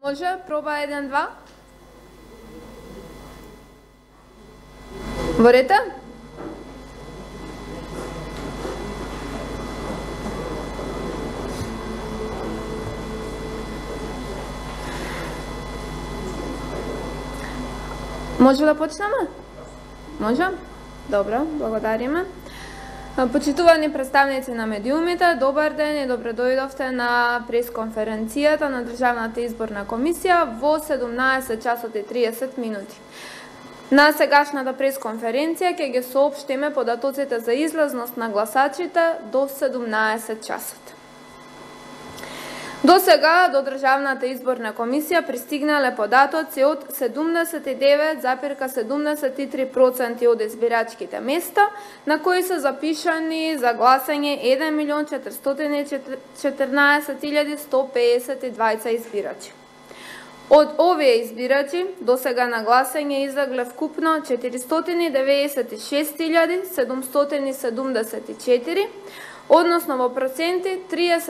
Може, проба 1-2. Во ред? Може да почнеме? Може? Добро, благодариме. Почитувани представници на медиумите, добар ден и добро дојдовте на пресконференцијата на Државната изборна комисија во 17 часот и 30 минути. На сегашната пресконференција ќе ги соопштиме податоците за излазност на гласачите до 17 часот. До сега до Државната изборна комисија пристигнале податоци од 79,73% од избирачките места, на кои се запишани за гласање 1.414.152 избирачи. Од овие избирачи до сега на гласање излегле вкупно 496.774, односно во проценти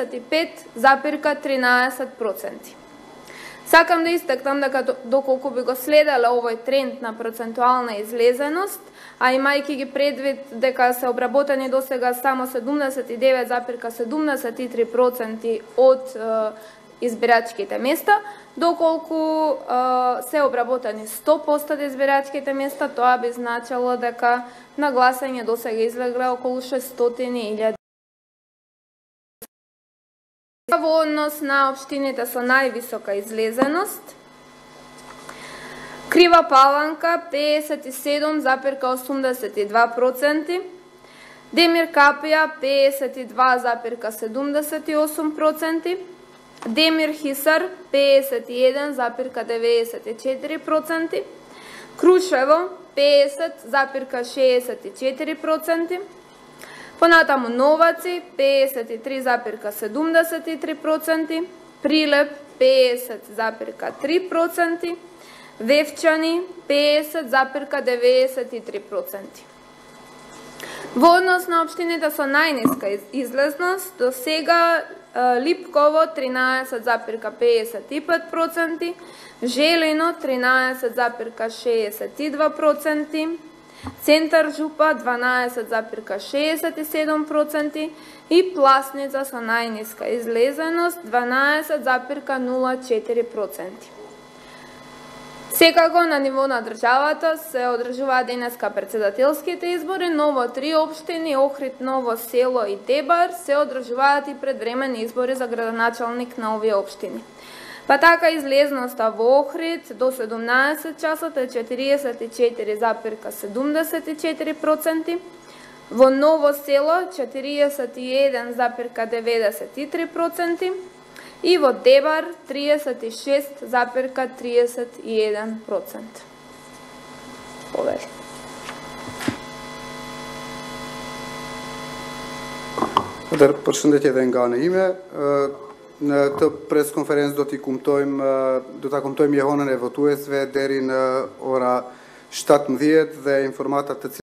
35,13%. Сакам да истакнам дека доколку би го следеле овој тренд на процентуална излезеност, а имајќи ги предвид дека се обработени до сега само 79,73% од избирачките места, доколку се обработени 100% од избирачките места, тоа би значило дека на гласање до сега излегле околу 600.000. Во однос на општините со највисока излезеност, Крива Паланка 57,82%, Демир Капија 52,78%, Демир Хисар 51,94%, Крушево 50,64%, понатаму Новаци 53,73%, Прилеп 50,3%, Вевчани 50,93%. Во однос на општините со најниска излезност, до сега Липково 13,55%, Желино 13,62%, Центар Жупа 12,67% и Пласница со најниска излезеност 12,04%. Секако на ниво на државата се одржуваат денеска претседателските избори, но во 3 општини Охрид, Ново село и Дебар се одржуваат и предвремени избори за градоначалник на овие општини. Па така излезноста во Охрид до 17 часот е 44,74%, во Ново село 41,93% и во Дебар 36,31%. Повели. Përshëndetje dhe nga në ime. Në këtë preskonferencë do ta kumtojmë jehonën e votuesve deri në ora 17 dhe informatat të